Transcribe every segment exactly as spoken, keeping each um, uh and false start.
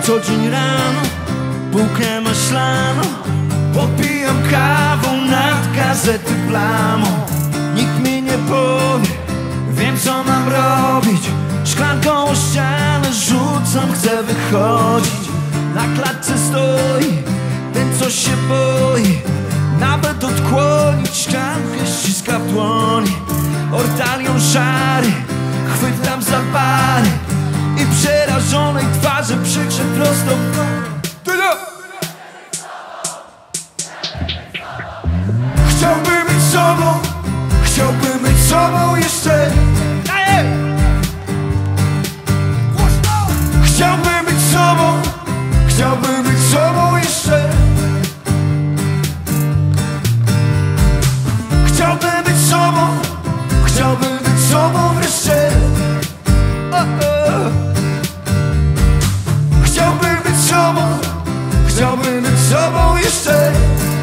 Co dzień rano bułkę maślaną popijam kawą nad gazety plamą. Nikt mi nie powie, wiem co mam robić. Szklanką o ścianę rzucam, chcę wychodzić. Na klatce stoi ten, co się boi nawet odkłonić. Szklankę ściska w dłoni, ortalion szary chwytam za pary i przerażonej twarzy krzyczę prosto w chciałbym być sobą, chciałbym być sobą jeszcze. Chciałbym być sobą, chciałbym być sobą jeszcze. Chciałbym być sobą, chciałbym być sobą wreszcie. Oh, oh. Chciałbym być sobą, chciałbym być sobą jeszcze.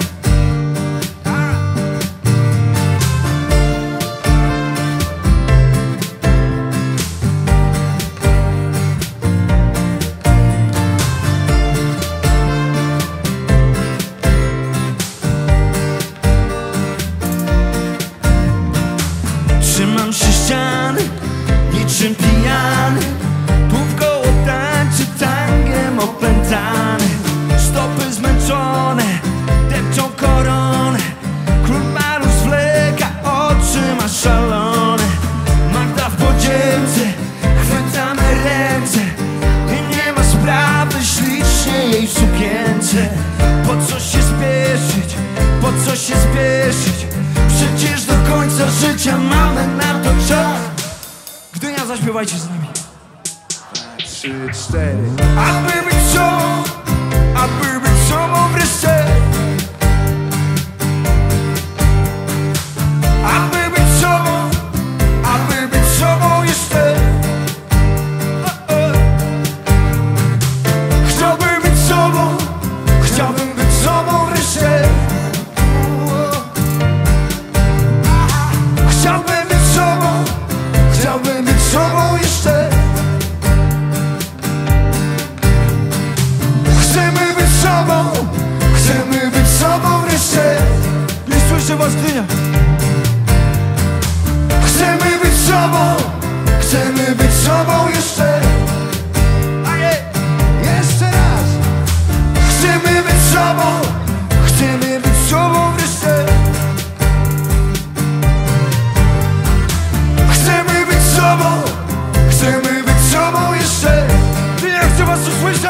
Trzymam się ściany, niczym pijany. Tu wkoło tańczy tangiem opętany. Stopy zmęczone, depczą koronę. Król malu zwleka, oczy ma szalone. Magda w podziemce, chwytamy ręce. I nie ma sprawy, ślicznie jej w sukience. Po co się spieszyć, po co się spieszyć? Przecież do końca życia mamy na to czas. Gdynia, zaśpiewajcie z nami. Trzy, cztery. Aby być sobą, aby być sobą wreszcie. Aby być sobą, aby być sobą jeszcze. Oh, oh. Chciałbym być sobą, chciałbym być sobą wreszcie. Chciałbym być sobą, chciałbym być sobą jeszcze. Chcemy być sobą, chcemy być sobą wreszcie. Nie słyszę was, Gdynia. Chcemy być sobą, chcemy być sobą jeszcze. Jeszcze raz. Chcemy być sobą, chcemy być sobą wreszcie. Chcemy być sobą, chcemy być sobą jeszcze. Ty nie chcę was usłyszeć.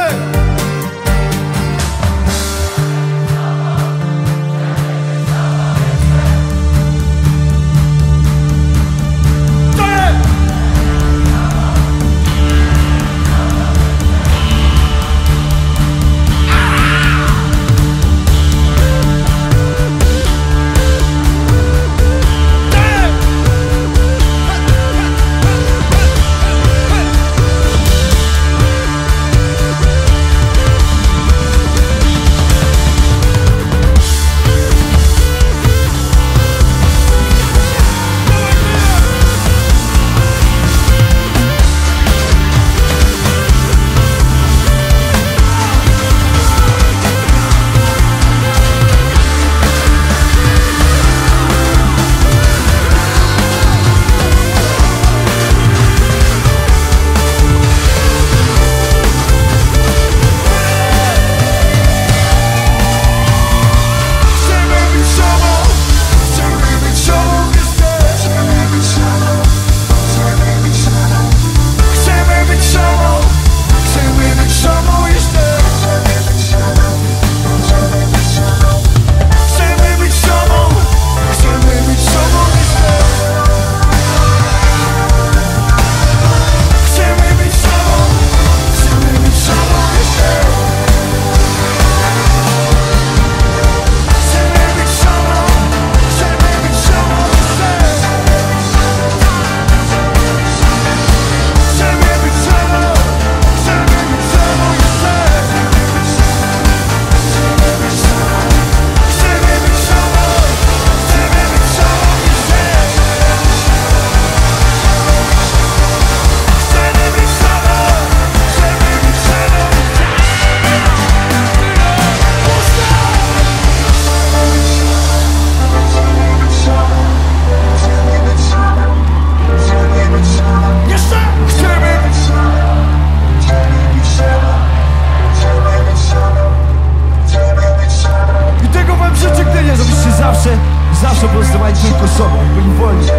muszą pozostawać tylko sobą, bo im wolniej.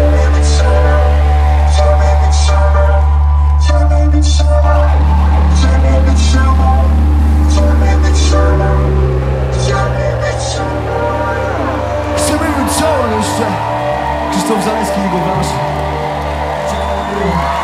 Chcemy być sobą jeszcze. Krzysztof Zaleski, jego wąż.